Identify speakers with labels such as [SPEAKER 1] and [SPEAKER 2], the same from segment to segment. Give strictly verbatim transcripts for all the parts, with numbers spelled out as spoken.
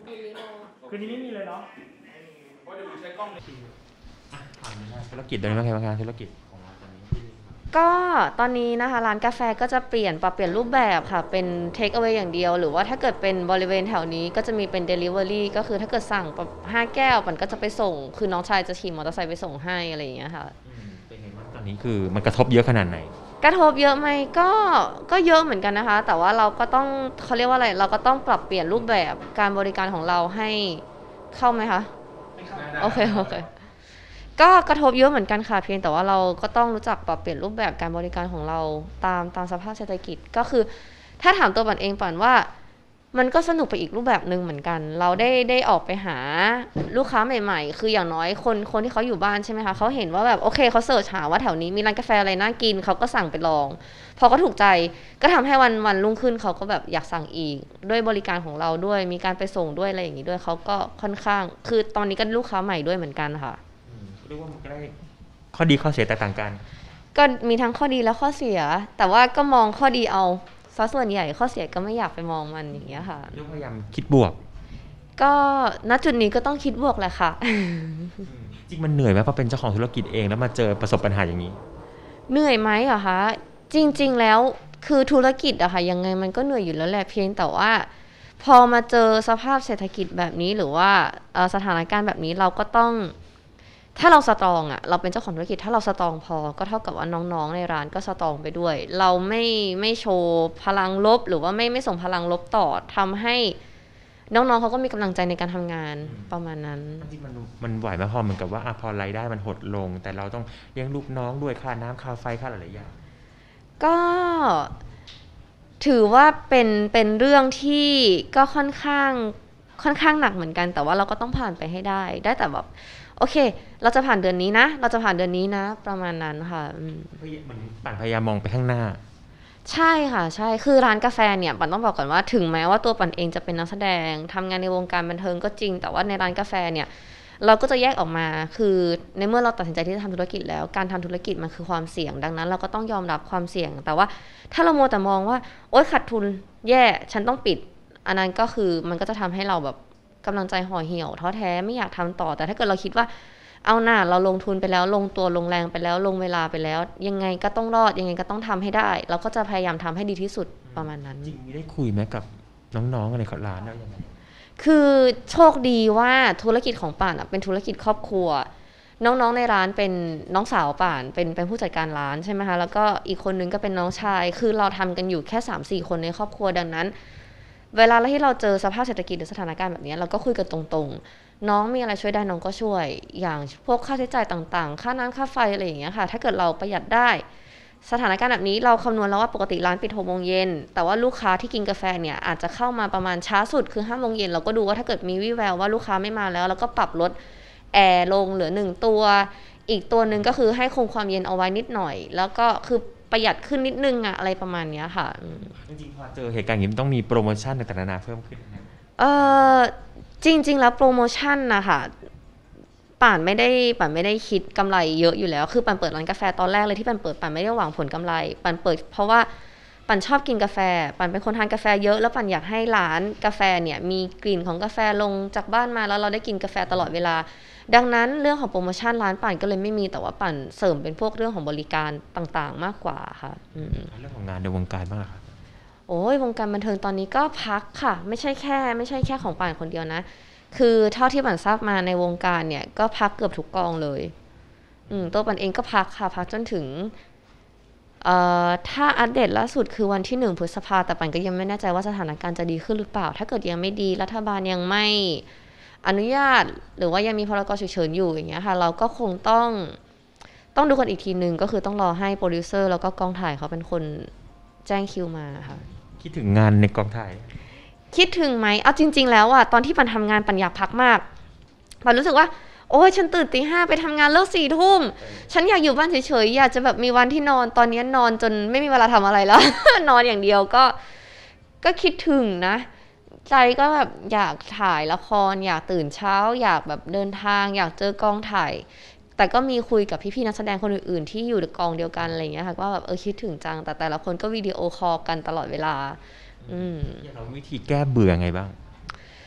[SPEAKER 1] คืนนี้ไม่มีเลยเนาะ
[SPEAKER 2] เพราะเดี๋ยวใช้กล้องในที
[SPEAKER 3] ธุรกิจโดยไม่ใช่ว่าธุรกิจของเราตอนนี้
[SPEAKER 4] ก็ตอนนี้นะคะร้านกาแฟก็จะเปลี่ยนปรับเปลี่ยนรูปแบบค่ะเป็น take away อย่างเดียวหรือว่าถ้าเกิดเป็นบริเวณแถวนี้ก็จะมีเป็น delivery ก็คือถ้าเกิดสั่งห้าแก้วมันก็จะไปส่งคือน้องชายจะขี่มอเตอร์ไซค์ไปส่งให้อะไรอย่างเงี้ยค่ะ
[SPEAKER 3] เป็นไงบ้างตอนนี้คือมันกระทบเยอะขนาดไหน
[SPEAKER 4] กระทบเยอะไหมก็ก็เยอะเหมือนกันนะคะแต่ว่าเราก็ต้องเขาเรียกว่าอะไรเราก็ต้องปรับเปลี่ยนรูปแบบการบริการของเราให้เข้าไหมคะโอเคโอเคก็กระทบเยอะเหมือนกันค่ะเพียงแต่ว่าเราก็ต้องรู้จักปรับเปลี่ยนรูปแบบการบริการของเราตามตามสภาพเศรษฐกิจก็คือถ้าถามตัวปันเองปันว่ามันก็สนุกไปอีกรูปแบบหนึ่งเหมือนกันเราได้ได้ออกไปหาลูกค้าใหม่ๆคืออย่างน้อยคนคนที่เขาอยู่บ้านใช่ไหมคะเขาเห็นว่าแบบโอเคเขาเสิร์ชหาว่าแถวนี้มีร้านกาแฟอะไรน่ากินเขาก็สั่งไปลองพอเขาถูกใจก็ทำให้วันวันรุ่งขึ้นเขาก็แบบอยากสั่งอีกด้วยบริการของเราด้วยมีการไปส่งด้วยอะไรอย่างนี้ด้วยเขาก็ค่อนข้างคือตอนนี้ก็ลูกค้าใหม่ด้วยเหมือนกันค่ะ
[SPEAKER 3] เรียกว่ามันก็ได้ข้อดีข้อเสียแตกต่างกัน
[SPEAKER 4] ก็มีทั้งข้อดีและข้อเสียแต่ว่าก็มองข้อดีเอาซะส่วนใหญ่ข้อเสียก็ไม่อยากไปมองมันอย่างเงี้ยค่ะ
[SPEAKER 3] พยายามคิดบวก
[SPEAKER 4] ก็ณจุดนี้ก็ต้องคิดบวกแหละค่ะ
[SPEAKER 3] จริงมันเหนื่อยไหมเพราะเป็นเจ้าของธุรกิจเองแล้วมาเจอประสบปัญหาอย่างนี้
[SPEAKER 4] เหนื่อยไหมอะคะจริงๆแล้วคือธุรกิจอะค่ะยังไงมันก็เหนื่อยอยู่แล้วแหละเพียงแต่ว่าพอมาเจอสภาพเศรษฐกิจแบบนี้หรือว่าสถานการณ์แบบนี้เราก็ต้องถ้าเราสตรองอะเราเป็นเจ้าของธุรกิจถ้าเราสตรองพอก็เท่ากับว่าน้องๆในร้านก็สตรองไปด้วยเราไม่ไม่โชว์พลังลบหรือว่าไม่ไม่ส่งพลังลบต่อทำให้น้องๆเขาก็มีกำลังใจในการทำงานประมาณนั้น
[SPEAKER 3] จริงมันมันไหวไหมพอเหมือนกับว่าพอรายได้มันหดลงแต่เราต้องเลี้ยงลูกน้องด้วยค่าน้ำค่าไฟค่าหลายอย่าง
[SPEAKER 4] ก็ถือว่าเป็นเป็นเรื่องที่ก็ค่อนข้างค่อนข้างหนักเหมือนกันแต่ว่าเราก็ต้องผ่านไปให้ได้ได้แต่แบบโอเคเราจะผ่านเดือนนี้นะเราจะผ่านเดือนนี้นะประมาณนั้นค่ะ
[SPEAKER 3] มันปั่นพยายามมองไปข้างหน้า
[SPEAKER 4] ใช่ค่ะใช่คือร้านกาแฟเนี่ยปั่นต้องบอกก่อนว่าถึงแม้ว่าตัวปั่นเองจะเป็นนักแสดงทำงานในวงการบันเทิงก็จริงแต่ว่าในร้านกาแฟเนี่ยเราก็จะแยกออกมาคือในเมื่อเราตัดสินใจที่จะทำธุรกิจแล้วการทำธุรกิจมันคือความเสี่ยงดังนั้นเราก็ต้องยอมรับความเสี่ยงแต่ว่าถ้าเราโมแต่มองว่าโอ๊ยขาดทุนแย่ฉันต้องปิดอันนั้นก็คือมันก็จะทำให้เราแบบกำลังใจห่อเหี่ยวท้อแท้ไม่อยากทำต่อแต่ถ้าเกิดเราคิดว่าเอาหน้าเราลงทุนไปแล้วลงตัวลงแรงไปแล้วลงเวลาไปแล้วยังไงก็ต้องรอดยังไงก็ต้องทำให้ได้เราก็จะพยายามทำให้ดีที่สุดประมาณนั้น
[SPEAKER 3] จริงมีได้คุยไหมกับน้องๆในร้านแล้วยังไง
[SPEAKER 4] คือโชคดีว่าธุรกิจของป่านเป็นธุรกิจครอบครัวน้องๆในร้านเป็นน้องสาวป่านเป็นเป็นผู้จัดการร้านใช่ไหมคะแล้วก็อีกคนนึงก็เป็นน้องชายคือเราทำกันอยู่แค่ สามสี่ คนในครอบครัวดังนั้นเวลาที่เราเจอสภาพเศรษฐกิจหรือสถานการณ์แบบนี้เราก็คุยกันตรงๆน้องมีอะไรช่วยได้น้องก็ช่วยอย่างพวกค่าใช้จ่ายต่างๆค่าน้ำค่าไฟอะไรอย่างเงี้ยค่ะถ้าเกิดเราประหยัดได้สถานการณ์แบบนี้เราคำนวณแล้วว่าปกติร้านปิดหกโมงเย็นแต่ว่าลูกค้าที่กินกาแฟเนี่ยอาจจะเข้ามาประมาณช้าสุดคือห้าโมงเย็นเราก็ดูว่าถ้าเกิดมีวี่แววว่าลูกค้าไม่มาแล้วเราก็ปรับลดแอร์ลงเหลือหนึ่งตัวอีกตัวหนึ่งก็คือให้คงความเย็นเอาไว้นิดหน่อยแล้วก็คือประหยัดขึ้นนิดนึงอะอะไรประมาณนี้ค่ะ
[SPEAKER 3] จริงๆพอเจอเหตุการณ์อย่างนี้มันต้องมีโปรโมชั่นต่างๆนานาเพิ่มขึ้น
[SPEAKER 4] เออจริงๆแล้วโปรโมชั่นนะคะป่านไม่ได้ป่านไม่ได้คิดกำไรเยอะอยู่แล้วคือป่านเปิดร้านกาแฟตอนแรกเลยที่ป่านเปิดป่านไม่ได้หวังผลกำไรป่านเปิดเพราะว่าป่านชอบกินกาแฟป่านเป็นคนทานกาแฟเยอะแล้วป่านอยากให้ร้านกาแฟเนี่ยมีกลิ่นของกาแฟลงจากบ้านมาแล้วเราได้กินกาแฟตลอดเวลาดังนั้นเรื่องของโปรโมชั่นร้านป่านก็เลยไม่มีแต่ว่าป่านเสริมเป็นพวกเรื่องของบริการต่างๆมากกว่าค่ะ
[SPEAKER 3] เรื่องของงานในวงการบ้างครับ
[SPEAKER 4] โอ้ยวงการบันเทิงตอนนี้ก็พักค่ะไม่ใช่แค่ไม่ใช่แค่ของป่านคนเดียวนะคือเท่าที่ป่านทราบมาในวงการเนี่ยก็พักเกือบทุกกองเลยอืมตัวป่านเองก็พักค่ะพักจนถึงเอ่อถ้าอัปเดตล่าสุดคือวันที่หนึ่งพฤษภาแต่ป่านก็ยังไม่แน่ใจว่าสถานการณ์จะดีขึ้นหรือเปล่าถ้าเกิดยังไม่ดีรัฐบาลยังไม่อนุญาตหรือว่ายังมีพรกฉุกเฉินอยู่อย่างเงี้ยค่ะเราก็คงต้องต้องดูกันอีกทีนึงก็คือต้องรอให้โปรดิวเซอร์แล้วก็กองถ่ายเขาเป็นคนแจ้งคิวมาค่ะ
[SPEAKER 3] คิดถึงงานในกองถ่าย
[SPEAKER 4] คิดถึงไหมเอาจริงๆแล้วอะตอนที่ปันทำงานปันอยากพักมากปันรู้สึกว่าโอ้ยฉันตื่นตีห้าไปทำงานเลิกสี่ทุ่มฉันอยากอยู่บ้านเฉยๆอยากจะแบบมีวันที่นอนตอนนี้นอนจนไม่มีเวลาทำอะไรแล้ว นอนอย่างเดียวก็ก็คิดถึงนะใจก็แบบอยากถ่ายละครอยากตื่นเช้าอยากแบบเดินทางอยากเจอกองถ่ายแต่ก็มีคุยกับพี่ๆนักแสดงคนอื่นๆที่อยู่ในกองเดียวกันอะไรอย่างเงี้ยค่ะว่าแบบเออคิดถึงจังแต่แต่ละคนก็วิดีโอคอลกันตลอดเวลาอืม
[SPEAKER 3] เราวิธีแก้เบื่อไงบ้าง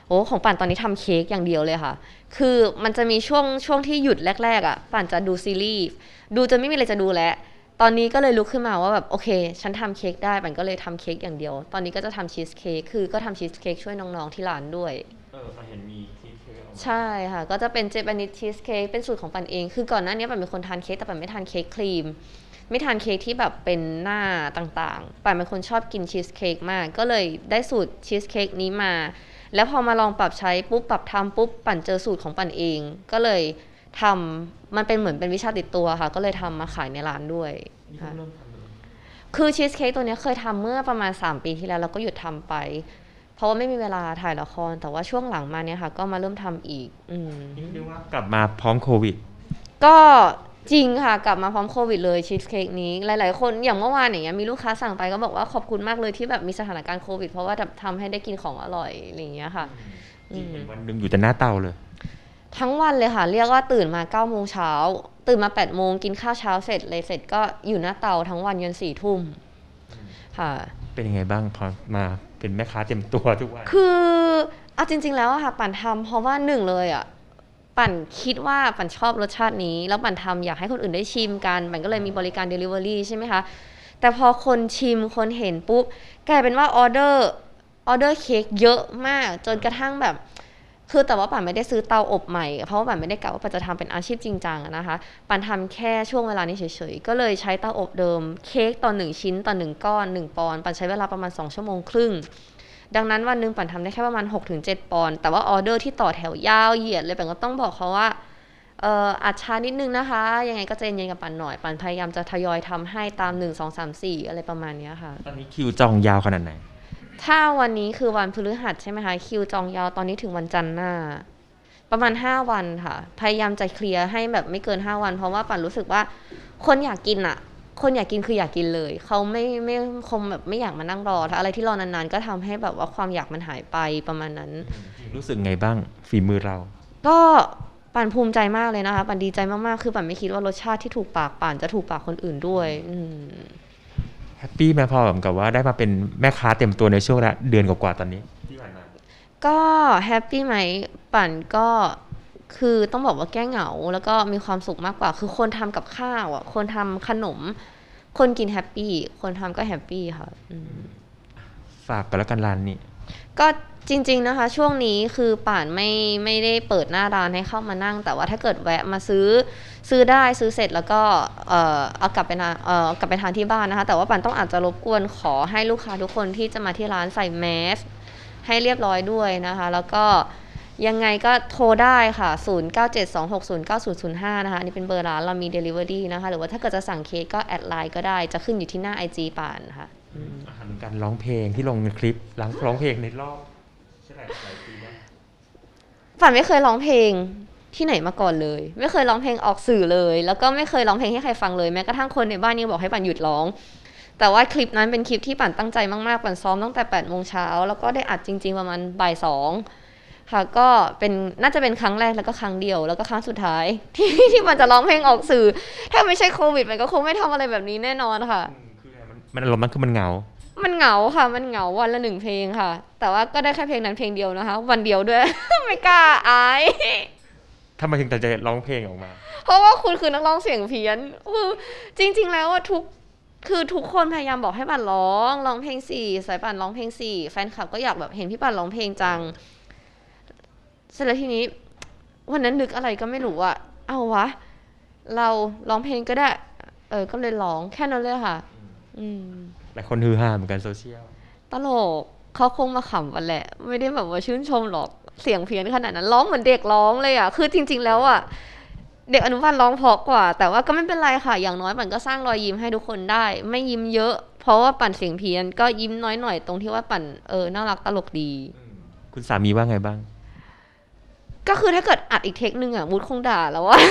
[SPEAKER 4] โอ้ของป่านตอนนี้ทำเค้กอย่างเดียวเลยค่ะ คือมันจะมีช่วงช่วงที่หยุดแรกๆอ่ะป่านจะดูซีรีส์ดูจนไม่มีอะไรจะดูแล้วตอนนี้ก็เลยลุกขึ้นมาว่าแบบโอเคฉันทำเค้กได้ป่านก็เลยทำเค้กอย่างเดียว ตอนนี้ก็จะทำชีสเค้กคือก็ทำชีสเค้กช่วยน้องๆที่ร้านด้วย
[SPEAKER 3] เออเห็นมีชีสเค้กออกมา
[SPEAKER 4] ใช่ค่ะก็จะเป็นเจแปนิสชีสเค้กเป็นสูตรของป่านเองคือก่อนหน้านี้ป่านเป็นคนทานเค้กแต่ป่านไม่ทานเค้กครีมไม่ทานเค้กที่แบบเป็นหน้าต่างๆป่านเป็นคนชอบกินชีสเค้กมากก็เลยได้สูตรชีสเค้กนี้มาแล้วพอมาลองปรับใช้ปุ๊บปรับทำปุ๊บป่านเจอสูตรของป่านเองก็เลยทำมันเป็นเหมือนเป็นวิชาติดตัวค่ะก็เลยทำมาขายในร้านด้วยค่ะคือชีสเค้กตัวนี้เคยทำเมื่อประมาณสามปีที่แล้วแล้วก็หยุดทำไปเพราะว่าไม่มีเวลาถ่ายละครแต่ว่าช่วงหลังมาเนี่ยค่ะก็มาเริ่มทำอีกอืม
[SPEAKER 3] เรียกว่ากลับมาพร้อมโควิด
[SPEAKER 4] ก็จริงค่ะกลับมาพร้อมโควิดเลยชีสเค้กนี้หลายๆคนอย่างเมื่อวานอย่างเงี้ยมีลูกค้าสั่งไปก็บอกว่าขอบคุณมากเลยที่แบบมีสถานการณ์โควิดเพราะว่าทำให้ได้กินของอร่อยอะไรอย่างเงี้ยค่ะ
[SPEAKER 3] จริงวันหนึ่งอยู่แต่หน้าเตาเลย
[SPEAKER 4] ทั้งวันเลยค่ะเรียกว่าตื่นมาเก้าโมงเช้าตื่นมาแปดโมงกินข้าวเช้าเสร็จเลยเสร็จก็อยู่หน้าเตาทั้งวันยันสี่ทุ่มค่ะ
[SPEAKER 3] เป็นยังไงบ้างพอมาเป็นแม่ค้าเต็มตัวทุกวัน
[SPEAKER 4] คือเอาจริงๆแล้วอะค่ะปั่นทำเพราะว่าหนึ่งเลยอะปั่นคิดว่าปั่นชอบรสชาตินี้แล้วปั่นทำอยากให้คนอื่นได้ชิมกันปั่นก็เลยมีบริการ Delivery ใช่ไหมคะแต่พอคนชิมคนเห็นปุ๊บกลายเป็นว่าออเดอร์ออเดอร์เค้กเยอะมากจนกระทั่งแบบคือแต่ว่าปั่นไม่ได้ซื้อเตาอบใหม่เพราะว่าปั่นไม่ได้กะว่าปั่นจะทำเป็นอาชีพจริงจังนะคะปั่นทำแค่ช่วงเวลานี้เฉยๆก็เลยใช้เตาอบเดิมเค้กต่อหนึ่งชิ้นต่อหนึ่งก้อนหนึ่งปอนด์ปั่นใช้เวลาประมาณสองชั่วโมงครึ่งดังนั้นวันนึงปั่นทำได้แค่ประมาณ หกถึงเจ็ด ปอนด์แต่ว่าออเดอร์ที่ต่อแถวยาวเหยียดเลยปั่นก็ต้องบอกเขาว่าเอ่ออัดช้านิดนึงนะคะยังไงก็ใจเย็นกับปั่นหน่อยปั่นพยายามจะทยอยทำให้ตามหนึ่ง สอง สาม สี่อะไรประมาณนี้ค่ะ
[SPEAKER 3] ตอนนี้คิวจองยาวขนาดไหน
[SPEAKER 4] ถ้าวันนี้คือวันพฤหัสใช่ไหมคะคิวจองยาวตอนนี้ถึงวันจันทร์หน้าประมาณห้าวันค่ะพยายามจะเคลียร์ให้แบบไม่เกินห้าวันเพราะว่าปั่นรู้สึกว่าคนอยากกินอ่ะคนอยากกินคืออยากกินเลยเขาไม่ไม่คงแบบไม่อยากมานั่งรอถ้าอะไรที่รอนานๆก็ทำให้แบบว่าความอยากมันหายไปประมาณนั้น
[SPEAKER 3] รู้สึกไงบ้างฝีมือเรา
[SPEAKER 4] ก็ปั่นภูมิใจมากเลยนะคะปั่นดีใจมากๆคือปั่นไม่คิดว่ารสชาติที่ถูกปากปั่นจะถูกปากคนอื่นด้วย
[SPEAKER 3] แฮปปี้ไหมพอแบบกับว่าได้มาเป็นแม่ค้าเต็มตัวในช่วงละเดือนกว่าๆตอนนี้ที่ผ่านมา
[SPEAKER 4] ก็แฮปปี้ไหมปั่นก็คือต้องบอกว่าแก้เหงาแล้วก็มีความสุขมากกว่าคือคนทำกับข้าวอ่ะคนทำขนมคนกินแฮปปี้คนทำก็แฮปปี้ค่ะ
[SPEAKER 3] ฝากกันแล้วกันร้านนี้
[SPEAKER 4] ก็จริงๆนะคะช่วงนี้คือป่านไม่ไม่ได้เปิดหน้าร้านให้เข้ามานั่งแต่ว่าถ้าเกิดแวะมาซื้อซื้อได้ซื้อเสร็จแล้วก็เอ่อเอากลับไปทานเอ่อกลับไปทานที่บ้านนะคะแต่ว่าป่านต้องอาจจะรบกวนขอให้ลูกค้าทุกคนที่จะมาที่ร้านใส่แมสให้เรียบร้อยด้วยนะคะแล้วก็ยังไงก็โทรได้ค่ะศูนย์ เก้า เจ็ด สอง หก ศูนย์ เก้า ศูนย์ ศูนย์ ห้านะคะอันนี้เป็นเบอร์ร้านเรามี Delivery นะคะหรือว่าถ้าเกิดจะสั่งเค้กก็แอดไลน์ก็ได้จะขึ้นอยู่ที่หน้า ไอ จี ป่านค่ะ
[SPEAKER 3] อาหารการร้องเพลงที่ลงในคลิปร้องร้องเพลงในรอบใช่ไหมหลายปีแล้ว
[SPEAKER 4] ป่านไม่เคยร้องเพลงที่ไหนมาก่อนเลยไม่เคยร้องเพลงออกสื่อเลยแล้วก็ไม่เคยร้องเพลงให้ใครฟังเลยแม้กระทั่งคนในบ้านยังบอกให้ป่านหยุดร้องแต่ว่าคลิปนั้นเป็นคลิปที่ป่านตั้งใจมากๆป่านซ้อมตั้งแต่แปดโมงเช้าแล้วก็ได้อัดจริงๆประมาณบ่ายสองค่ะก็เป็นน่าจะเป็นครั้งแรกแล้วก็ครั้งเดียวแล้วก็ครั้งสุดท้ายที่ที่มันจะร้องเพลงออกสื่อถ้าไม่ใช่โควิดมันก็คงไม่ทำอะไรแบบนี้แน่นอนค่ะ
[SPEAKER 3] มันอารมณ์มันคือมันเหงา
[SPEAKER 4] มันเหงาค่ะมันเหงาวันละหนึ่งเพลงค่ะแต่ว่าก็ได้แค่เพลงนั้นเพลงเดียวนะคะวันเดียวด้วย ไม่กล้าอาย
[SPEAKER 3] ทำไมถึงตัดใจร้องเพลงออกมา
[SPEAKER 4] เพราะว่าคุณคือนักร้องเสียงเพี้ยนคือจริงๆแล้วว่าทุกคือทุกคนพยายามบอกให้ปั่นร้องร้องเพลงสี่สายปั่นร้องเพลงสี่แฟนคลับก็อยากแบบเห็นพี่ปั่นร้องเพลงจังเสร็จแล้วทีนี้วันนั้นนึกอะไรก็ไม่รู้อะเอาวะเราร้องเพลงก็ได้เออก็เลยร้องแค่นั้นเลยค่ะอืม
[SPEAKER 3] หลายคนฮือฮาเหมือนกันโซเชียล
[SPEAKER 4] ตลกเขาคงมาขำกันแหละไม่ได้แบบว่าชื่นชมหรอกเสียงเพี้ยนขนาดนั้นร้องเหมือนเด็กร้องเลยอะคือจริงๆแล้วอะเด็กอนุบาลร้องเพราะกว่าแต่ว่าก็ไม่เป็นไรค่ะอย่างน้อยปั่นก็สร้างรอยยิ้มให้ทุกคนได้ไม่ยิ้มเยอะเพราะว่าปั่นเสียงเพี้ยนก็ยิ้มน้อยหน่อยตรงที่ว่าปั่นเออน่ารักตลกดี
[SPEAKER 3] คุณสามีว่าไงบ้าง
[SPEAKER 4] ก็คือถ้าเกิดอัดอีกเทคนึงอะวูดคงด่าแล้วว่า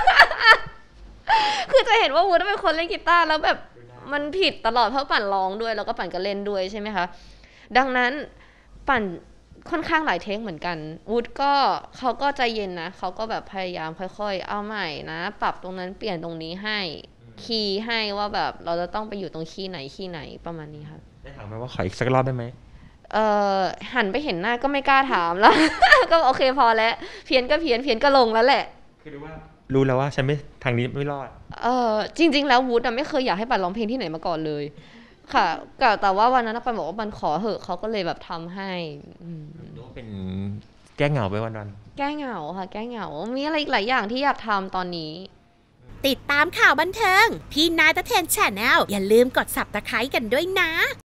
[SPEAKER 4] คือจะเห็นว่าวูดเป็นคนเล่นกีตาร์แล้วแบบมันผิดตลอดเพราะปั่นร้องด้วยแล้วก็ปั่นก็เล่นด้วยใช่ไหมคะดังนั้นปั่นค่อนข้างหลายเทคเหมือนกันวูดก็เขาก็ใจเย็นนะเขาก็แบบพยายามค่อยๆเอาใหม่นะปรับตรงนั้นเปลี่ยนตรงนี้ให้คีย์ให้ว่าแบบเราจะต้องไปอยู่ตรงคีย์ไหนคีย์ไหนประมาณนี้ค่ะ
[SPEAKER 3] ได้ถามไหมว่าขออีกสักรอบได้ไหม
[SPEAKER 4] เอ่อหันไปเห็นหน้าก็ไม่กล้าถามแล้ว ก็โอเคพอแล้วเพี้ยนก็เพี้ยนเพี้ยนก็ลงแล้วแหละ
[SPEAKER 3] คือรู้ว่ารู้แล้วว่าฉันไม่ทางนี้ไม่รอด
[SPEAKER 4] เออจริงๆแล้ววูดไม่เคยอยากให้ปันร้องเพลงที่ไหนมาก่อนเลยค่ะแต่ว่าวันนั้นปันบอกว่าปันขอเหอะเขาก็เลยแบบทำให้
[SPEAKER 3] เป็นแก้เหงาไปวัน
[SPEAKER 4] ๆแก้เหงาค่ะแก้เหงามีอะไรอีกหลายอย่างที่อยากทำตอนนี้
[SPEAKER 5] ติดตามข่าวบันเทิงพี่นายตะเทน Channel อย่าลืมกด ซับสไครบ์ กันด้วยนะ